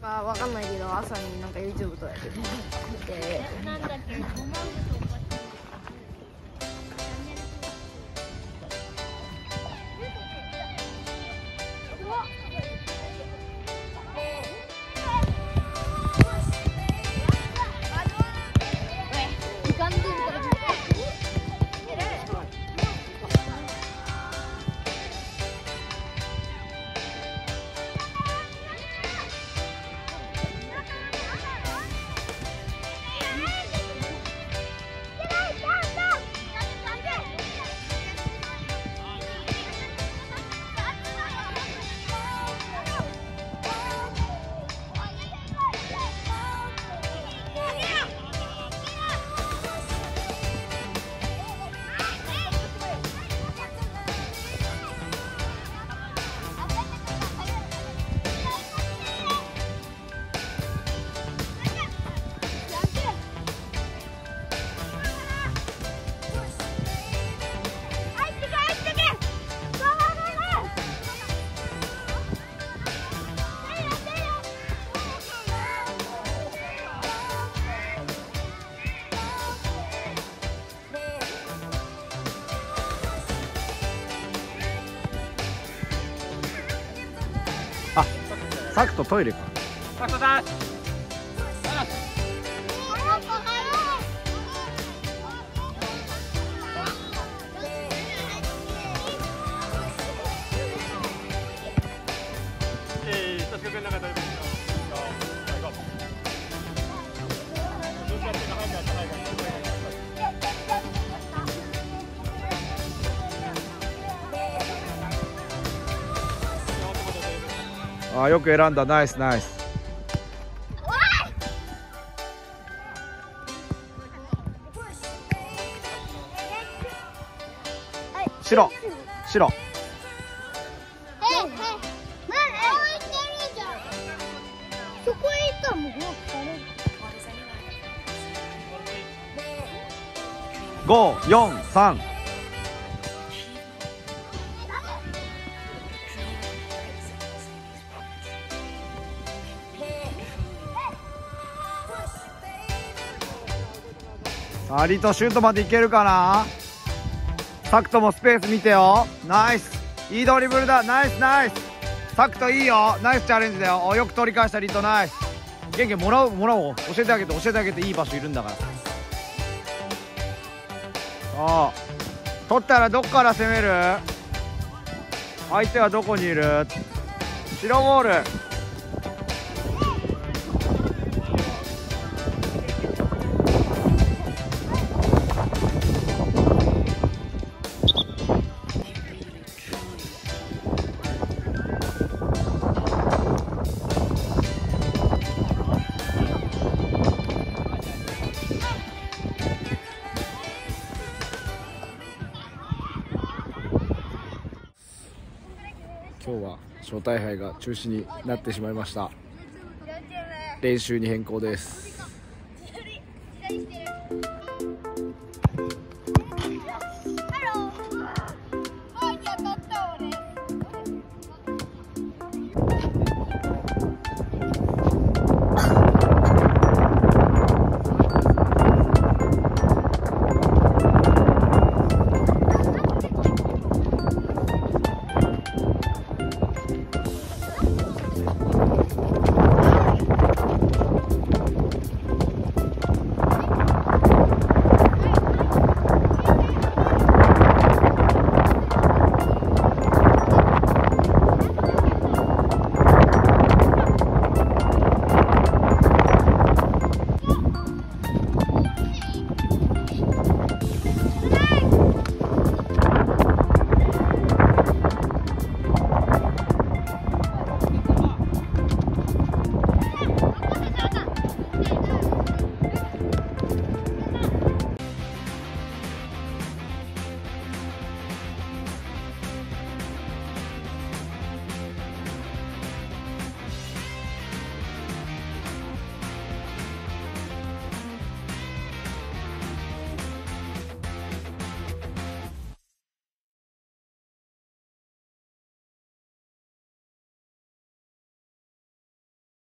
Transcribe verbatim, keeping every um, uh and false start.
かわかんないけど朝になんか YouTube とかやっててなんだっけあ、サクとトイレか。 サクだ。 あ、よく選んだ。ナイスナイス。白白。 そこへ行ったらもうご、よん、さん。さあ、リトシュートまでいけるかな。サクトもスペース見てよ。ナイス、いいドリブルだ。ナイスナイス。サクトいいよ。ナイスチャレンジだよ。お、よく取り返したリト。ナイス。ゲンゲンもらうもらおう。教えてあげて教えてあげて。いい場所いるんだから。そう、取ったらどっから攻める。相手はどこにいる。白ボール。今日は招待杯が中止になってしまいました。練習に変更です。